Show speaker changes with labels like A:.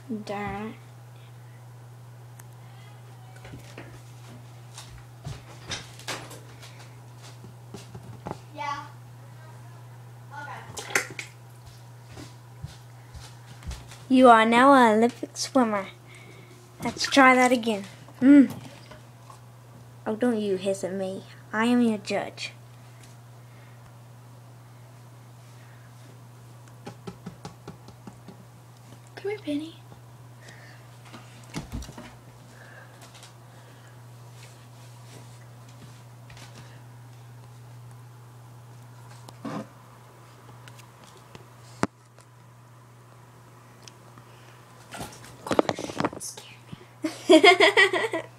A: Darn it.
B: Yeah. Okay.
A: You are now an Olympic swimmer. Let's try that again. Oh, don't you hiss at me. I am your judge. Come here, Penny. Gosh, that scared me.